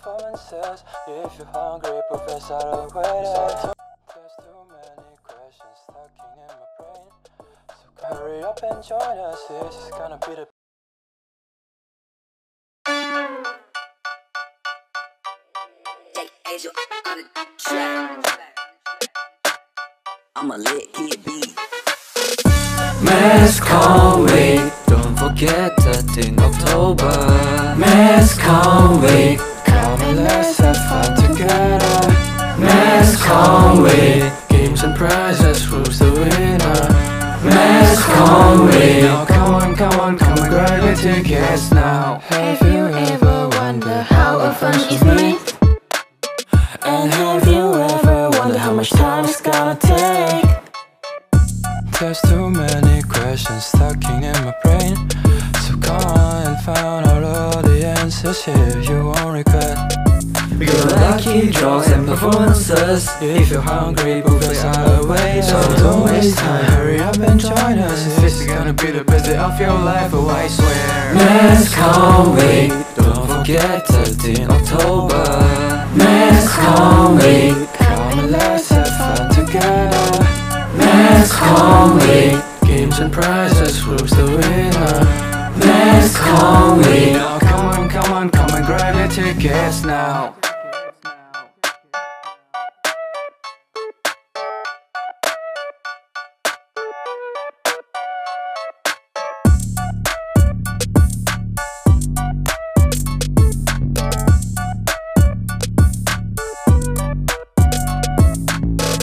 performances. If you're hungry, buffets are the way. There's too many questions stuck in my brain. So hurry up and join us. This is gonna be the Angel on the track. I'm a lit kid beat. Mescon Week, don't forget that in October. Mescon Week, come and let's have fun together. Mescon Week, games and prizes, who's the winner? Mescon Week, now come on, come and grab your tickets now. Have you ever wondered how a fun is made? And have you ever wondered how much time it's gonna take? There's too many questions stuck in my brain. So come on and find out all the answers here, you won't regret. We got lucky draws and performances. If you're hungry, buffets are away. So don't waste time, hurry up and join us. This is gonna be the best day of your life, oh I swear. Mescon Week, don't forget that in October. Mescon Week, come and let's have fun together. Mescon Week, games and prizes, who's the winner? Mescon Week, now come on, come and grab your tickets now.